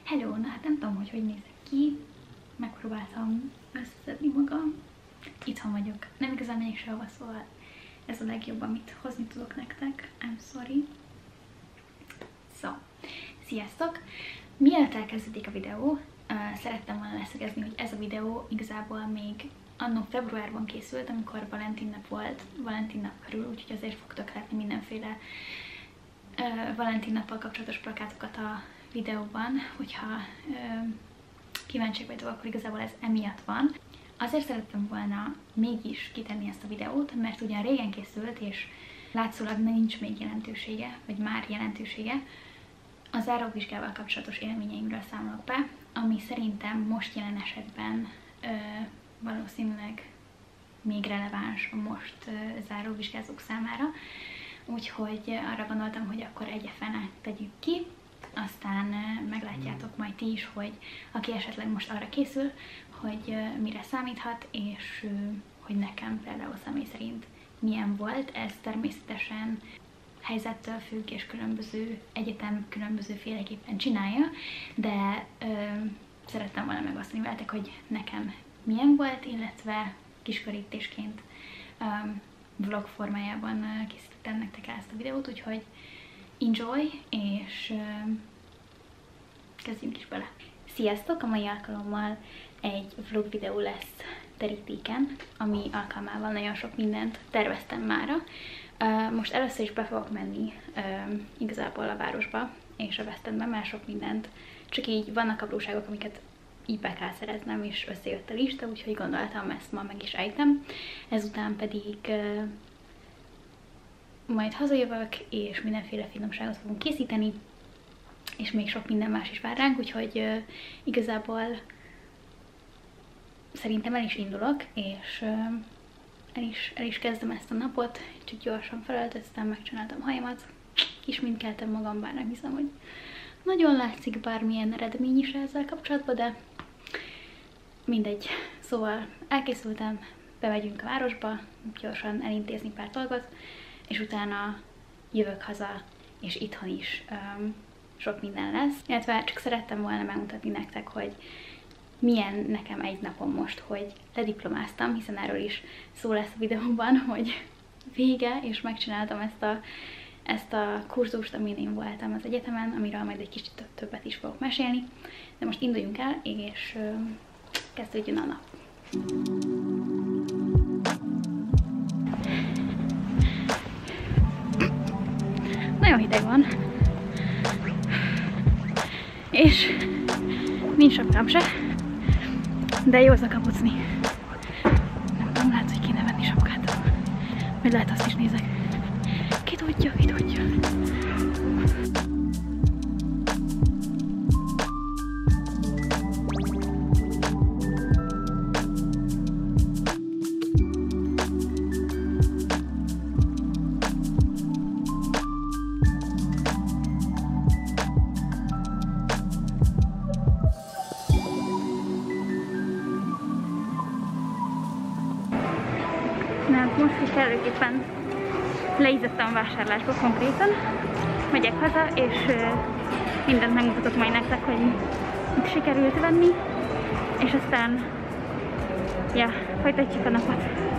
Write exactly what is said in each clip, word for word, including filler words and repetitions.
Hello, na hát nem tudom, hogy hogy nézek ki. Megpróbáltam összeszedni magam. Itthon vagyok. Nem igazán megyek sehova, szóval ez a legjobb, amit hozni tudok nektek. I'm sorry. Szóval, sziasztok! Mielőtt elkezdődik a videó, uh, szerettem volna leszögezni, hogy ez a videó igazából még annó februárban készült, amikor Valentin nap volt, Valentin nap körül, úgyhogy azért fogtok látni mindenféle uh, Valentin nappal kapcsolatos plakátokat a videóban, hogyha uh, kíváncsiak vagytok, akkor igazából ez emiatt van. Azért szerettem volna mégis kitenni ezt a videót, mert ugyan régen készült, és látszólag nincs még jelentősége, vagy már jelentősége. A záróvizsgával kapcsolatos élményeimről számolok be, ami szerintem most jelen esetben ö, valószínűleg még releváns a most ö, záróvizsgázók számára. Úgyhogy arra gondoltam, hogy akkor egyefene tegyük ki, aztán ö, meglátjátok majd ti is, hogy aki esetleg most arra készül, hogy ö, mire számíthat, és ö, hogy nekem például személy szerint milyen volt. Ez természetesen helyzettől függ, és különböző egyetem különböző féleképpen csinálja, de ö, szerettem volna megosztani veletek, hogy nekem milyen volt, illetve kiskörítésként ö, vlog formájában ö, készítettem nektek el ezt a videót, úgyhogy enjoy, és ö, kezdjünk is bele. Sziasztok! A mai alkalommal egy vlog videó lesz terítéken, ami alkalmával nagyon sok mindent terveztem mára. Uh, most először is be fogok menni uh, igazából a városba és a West Endbe, már sok mindent, csak így vannak apróságok, amiket így be kell szereznem, és összejött a lista, úgyhogy gondoltam, ezt ma meg is ejtem. Ezután pedig uh, majd hazajövök, és mindenféle finomságot fogunk készíteni, és még sok minden más is vár ránk, úgyhogy uh, igazából szerintem el is indulok, és uh, El is, el is kezdem ezt a napot, csak gyorsan felöltöztem, megcsináltam hajamat, kisminkeltem magam, bár nem hiszem, hogy nagyon látszik bármilyen eredmény is ezzel kapcsolatban, de mindegy. Szóval elkészültem, bemegyünk a városba, gyorsan elintézni pár dolgot, és utána jövök haza, és itthon is um, sok minden lesz. Illetve csak szerettem volna megmutatni nektek, hogy milyen nekem egy napom most, hogy lediplomáztam, hiszen erről is szó lesz a videóban, hogy vége, és megcsináltam ezt a, ezt a kurzust, amin én voltam az egyetemen, amiről majd egy kicsit többet is fogok mesélni. De most induljunk el, és uh, kezdődjön a nap. Nagyon hideg van, és nincs sapkám se, de jó az a kapucni. Nem tudom, látsz, hogy kéne venni sapkát. Majd lehet azt is nézek. Ki tudja, ki tudja. Most is előképpen leizzadtam a vásárlásba konkrétan. Megyek haza, és mindent megmutatok majd nektek, hogy mit sikerült venni, és aztán ja, folytatjuk a napot.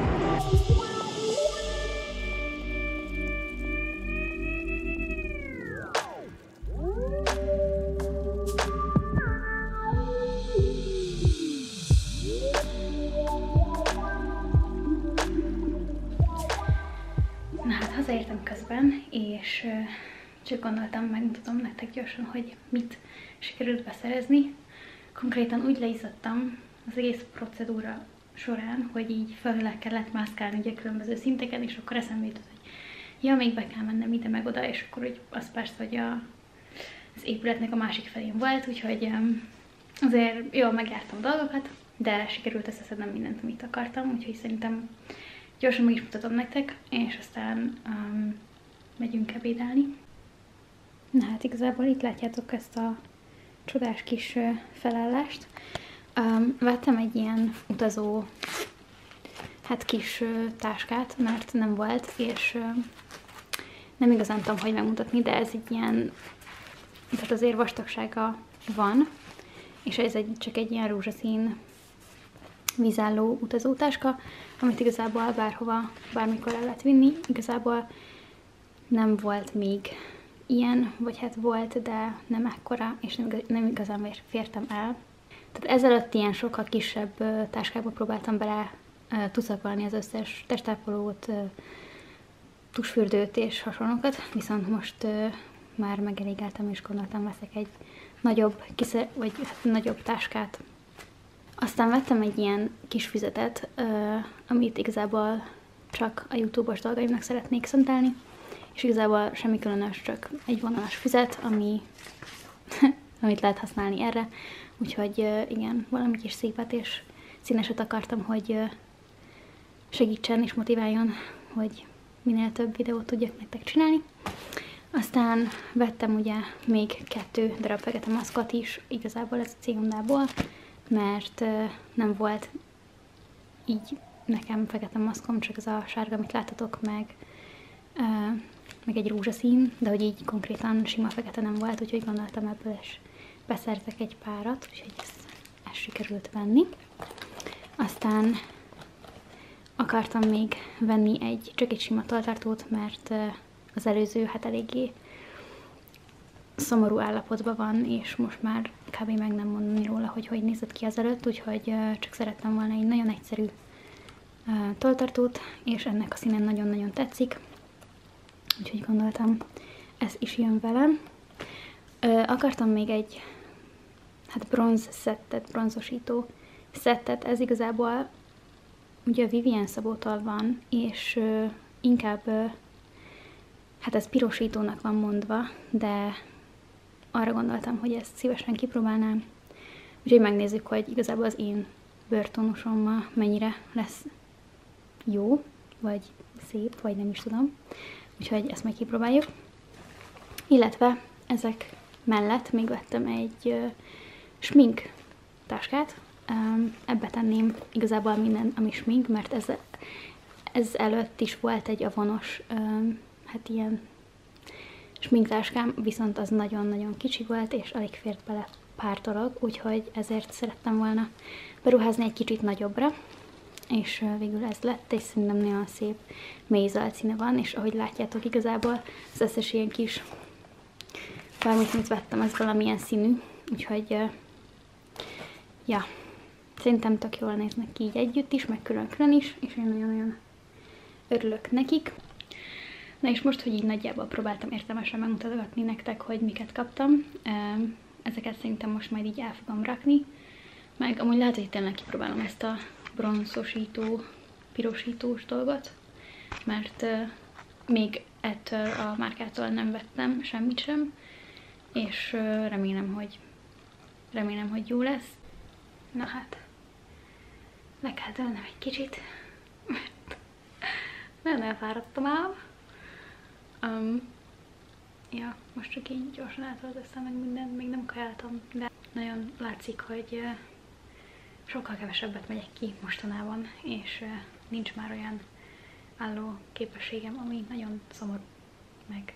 Hazaértem közben, és uh, csak gondoltam, megmutatom nektek gyorsan, hogy mit sikerült beszerezni. Konkrétan úgy leizzadtam az egész procedúra során, hogy így fel kellett mászkálni ugye különböző szinteken, és akkor eszembe jutott, hogy ja, még be kell mennem ide meg oda, és akkor úgy az persze, hogy a, az épületnek a másik felén volt, úgyhogy um, azért jól megjártam dolgokat, de sikerült összeszednem mindent, amit akartam, úgyhogy szerintem gyorsan meg is mutatom nektek, és aztán um, megyünk ebédelni. Na hát igazából itt látjátok ezt a csodás kis uh, felállást. Um, vettem egy ilyen utazó, hát kis uh, táskát, mert nem volt, és uh, nem igazán tudom, hogy megmutatni, de ez egy ilyen tehát azért vastagsága van, és ez egy, csak egy ilyen rózsaszín vízálló utazótáska, amit igazából bárhova, bármikor el lehet vinni. Igazából nem volt még ilyen, vagy hát volt, de nem ekkora, és nem, nem igazán fértem el. Tehát ezelőtt ilyen sokkal kisebb táskába próbáltam bele tuszakolni az összes testápolót, tusfürdőt és hasonlókat, viszont most már megelégáltam, és gondoltam, veszek egy nagyobb, kiszer, vagy hát nagyobb táskát. Aztán vettem egy ilyen kis füzetet, amit igazából csak a YouTube-os dolgaimnak szeretnék szentelni, és igazából semmi különös, csak egy vonalas füzet, ami, amit lehet használni erre. Úgyhogy igen, valami kis szépet és színeset akartam, hogy segítsen és motiváljon, hogy minél több videót tudjak nektek csinálni. Aztán vettem ugye még kettő darab fekete maszkot is, igazából ez a cé-Hondából, mert nem volt így nekem fekete maszkom, csak ez a sárga, amit láttatok, meg, meg egy rózsaszín, de hogy így konkrétan sima fekete nem volt, úgyhogy gondoltam ebből is beszerzek egy párat, úgyhogy ezt, ezt sikerült venni. Aztán akartam még venni egy, csak egy sima tolltartót, mert az előző hát eléggé szomorú állapotban van, és most már kb. Meg nem mondani róla, hogy hogy nézett ki azelőtt, úgyhogy csak szerettem volna egy nagyon egyszerű tolltartót, és ennek a színen nagyon-nagyon tetszik, úgyhogy gondoltam, ez is jön velem. Akartam még egy hát bronz szettet, bronzosító szettet, ez igazából ugye a Vivienne Szabótól van, és inkább hát ez pirosítónak van mondva, de arra gondoltam, hogy ezt szívesen kipróbálnám. Úgyhogy megnézzük, hogy igazából az én bőrtónusommal mennyire lesz jó, vagy szép, vagy nem is tudom. Úgyhogy ezt majd kipróbáljuk. Illetve ezek mellett még vettem egy uh, smink táskát. Um, ebbe tenném igazából minden, ami smink, mert ez, ez előtt is volt egy avonos um, hát ilyen sminktáskám, viszont az nagyon-nagyon kicsi volt, és alig fért bele pár dolog, úgyhogy ezért szerettem volna beruházni egy kicsit nagyobbra, és végül ez lett, és szerintem nagyon szép mély zöld színe van, és ahogy látjátok, igazából az összes ilyen kis bármit, amit vettem, ez valamilyen színű, úgyhogy ja, szerintem tök jól néznek ki így együtt is, meg külön-külön is, és én nagyon-nagyon örülök nekik. Na és most, hogy így nagyjából próbáltam értelmesen megmutatni nektek, hogy miket kaptam, ezeket szerintem most majd így el fogom rakni, meg amúgy lehet, hogy tényleg kipróbálom ezt a bronzosító, pirosítós dolgot, mert még ettől a márkától nem vettem semmit sem, és remélem, hogy remélem, hogy jó lesz. Na hát, le kell dőlnem egy kicsit, mert nagyon elfáradtam ám. Um, ja, most csak így gyorsan átöltöztem meg mindent, még nem kajáltam, de nagyon látszik, hogy uh, sokkal kevesebbet megyek ki mostanában, és uh, nincs már olyan álló képességem, ami nagyon szomorú, meg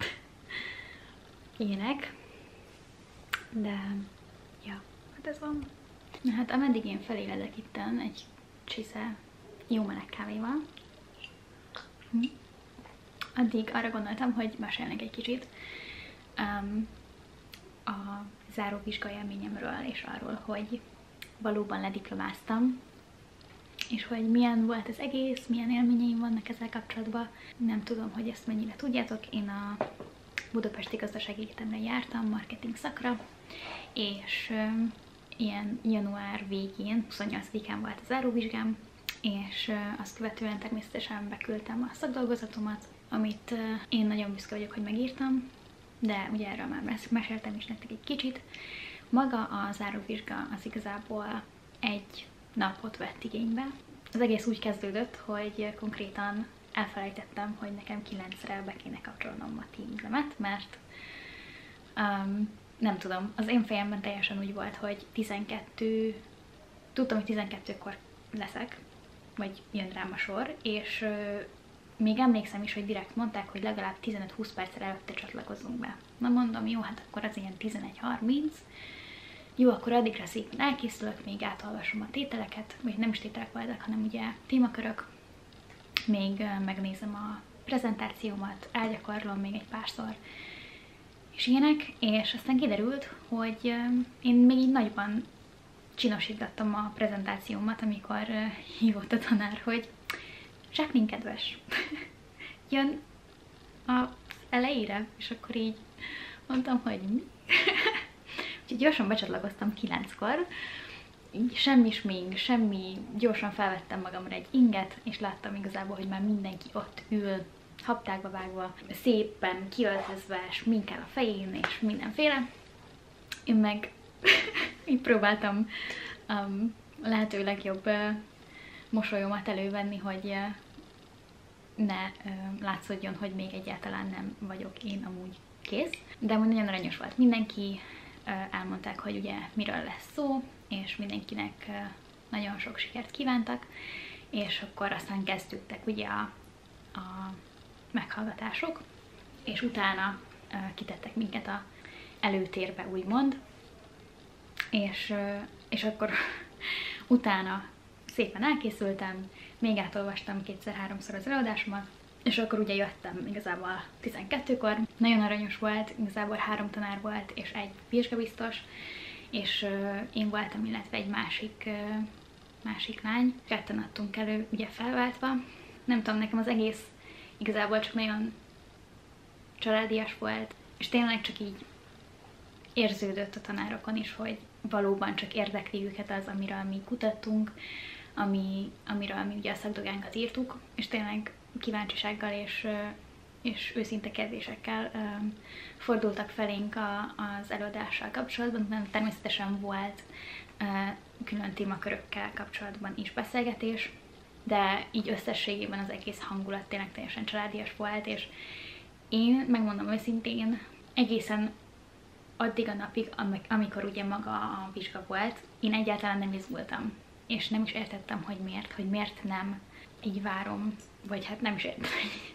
ilyenek, de ja, hát ez van. Na hát ameddig én feléledek itten egy csisze jó meleg kávéval, hm. addig arra gondoltam, hogy mesélnek egy kicsit um, a záróvizsga élményemről, és arról, hogy valóban lediplomáztam, és hogy milyen volt az egész, milyen élményeim vannak ezzel kapcsolatban. Nem tudom, hogy ezt mennyire tudjátok, én a Budapesti Gazdasági Egyetemre jártam, marketing szakra, és um, ilyen január végén, huszonnyolcadikán volt a záróvizsgám, és uh, azt követően természetesen beküldtem a szakdolgozatomat, amit uh, én nagyon büszke vagyok, hogy megírtam, de ugye erről már meséltem is nektek egy kicsit. Maga a záróvizsga az igazából egy napot vett igénybe. Az egész úgy kezdődött, hogy konkrétan elfelejtettem, hogy nekem kilencre be kéne kapcsolnom a Teams-emet, mert um, nem tudom, az én fejemben teljesen úgy volt, hogy tizenkettő, tudtam, hogy tizenkettőkor leszek, vagy jön rám a sor, és uh, még emlékszem is, hogy direkt mondták, hogy legalább tizenöt-húsz perccel előtte csatlakozzunk be. Na mondom, jó, hát akkor az ilyen tizenegy harminc. Jó, akkor addigra szépen elkészülök, még átolvasom a tételeket, vagy nem is tételek voltak, hanem ugye témakörök. Még megnézem a prezentációmat, elgyakorlom még egy párszor, és ilyenek, és aztán kiderült, hogy én még így nagyban csinosítottam a prezentációmat, amikor hívott a tanár, hogy Jacqueline kedves, jön az elejére, és akkor így mondtam, hogy mi? Úgyhogy gyorsan becsatlakoztam kilenckor, így semmi smink, semmi, gyorsan felvettem magamra egy inget, és láttam igazából, hogy már mindenki ott ül, habtákba vágva, szépen kiöltözve, sminkel a fején, és mindenféle. Én meg így próbáltam um, a lehető legjobb uh, mosolyomat elővenni, hogy uh, ne uh, látszódjon, hogy még egyáltalán nem vagyok én amúgy kész. De amúgy nagyon aranyos volt mindenki, uh, elmondták, hogy ugye miről lesz szó, és mindenkinek uh, nagyon sok sikert kívántak, és akkor aztán kezdődtek ugye a, a meghallgatások, és utána uh, kitettek minket a előtérbe, úgymond, és, uh, és akkor utána szépen elkészültem, még átolvastam kétszer-háromszor az előadásomat, és akkor ugye jöttem igazából tizenkettőkor. Nagyon aranyos volt, igazából három tanár volt, és egy vizsgabiztos, és uh, én voltam, illetve egy másik, uh, másik lány. Ketten adtunk elő, ugye felváltva. Nem tudom, nekem az egész igazából csak nagyon családias volt, és tényleg csak így érződött a tanárokon is, hogy valóban csak érdekli őket az, amiről mi kutattunk, ami, amiről mi ugye a szakdogánkat írtuk, és tényleg kíváncsisággal és, és őszinte kérdésekkel um, fordultak felénk a, az előadással kapcsolatban, de természetesen volt uh, külön témakörökkel kapcsolatban is beszélgetés, de így összességében az egész hangulat tényleg teljesen családias volt, és én, megmondom őszintén, egészen addig a napig, amikor ugye maga a vizsga volt, én egyáltalán nem izgultam, és nem is értettem, hogy miért, hogy miért nem így várom, vagy hát nem is értettem,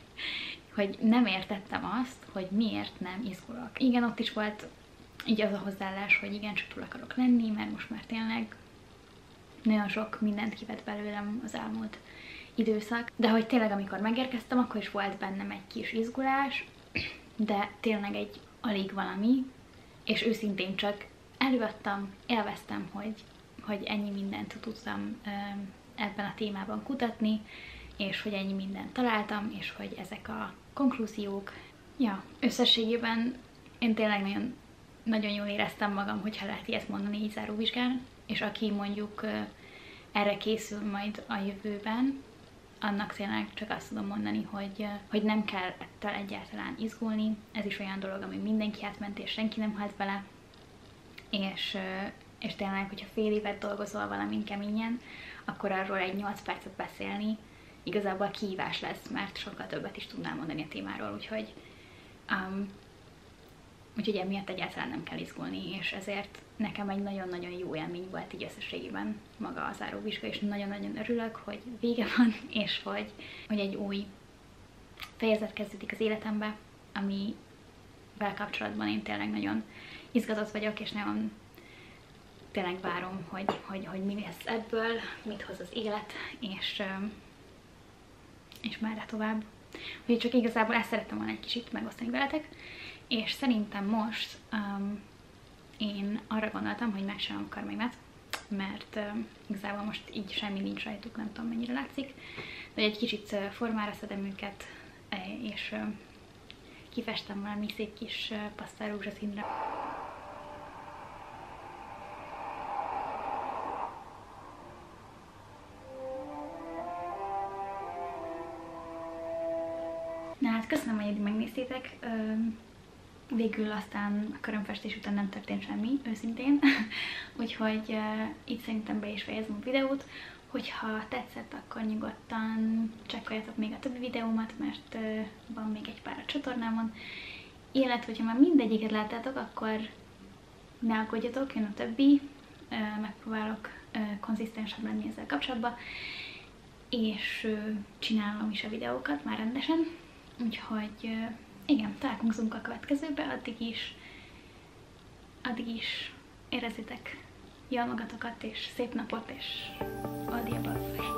hogy nem értettem azt, hogy miért nem izgulok. Igen, ott is volt így az a hozzáállás, hogy igen, csak túl akarok lenni, mert most már tényleg nagyon sok mindent kivett belőlem az elmúlt időszak, de hogy tényleg amikor megérkeztem, akkor is volt bennem egy kis izgulás, de tényleg egy alig valami, és őszintén csak előadtam, élveztem, hogy, hogy ennyi mindent tudtam ebben a témában kutatni, és hogy ennyi mindent találtam, és hogy ezek a konklúziók. Ja, összességében én tényleg nagyon, nagyon jól éreztem magam, hogyha lehet ilyet mondani így záróvizsgán, és aki mondjuk erre készül majd a jövőben, annak tényleg csak azt tudom mondani, hogy, hogy nem kell ettől egyáltalán izgulni. Ez is olyan dolog, ami mindenki átment, és senki nem halt vele. És, és tényleg, hogyha fél évet dolgozol valamin keményen, akkor arról egy nyolc percet beszélni igazából kihívás lesz, mert sokkal többet is tudnám mondani a témáról, úgyhogy, um, úgyhogy emiatt egyáltalán nem kell izgulni, és ezért nekem egy nagyon-nagyon jó élmény volt így összességében maga a záróvizsga, és nagyon-nagyon örülök, hogy vége van, és hogy, hogy egy új fejezet kezdődik az életembe, amivel kapcsolatban én tényleg nagyon izgatott vagyok, és nagyon tényleg várom, hogy, hogy, hogy mi lesz ebből, mit hoz az élet, és, és merre tovább. Úgyhogy csak igazából ezt szerettem volna egy kicsit megosztani veletek, és szerintem most um, én arra gondoltam, hogy megcsinálom a karmaimat, mert um, igazából most így semmi nincs rajtuk, nem tudom mennyire látszik, de egy kicsit uh, formára szedem őket, és uh, kifestem valami szép kis uh, pasztel rózsaszínre. Na hát köszönöm, hogy eddig megnéztétek. Végül aztán a körömfestés után nem történt semmi, őszintén. Úgyhogy uh, itt szerintem be is fejezem a videót. Hogyha tetszett, akkor nyugodtan csekkoljatok még a többi videómat, mert uh, van még egy pár a csatornámon. Illetve, hogyha már mindegyiket láttátok, akkor ne aggódjatok, jön a többi. Uh, megpróbálok uh, konzisztensebb lenni ezzel kapcsolatban. és csinálom is a videókat már rendesen, úgyhogy igen, találkozunk a következőbe, addig is, addig is érezzétek jól magatokat, és szép napot, és all the above.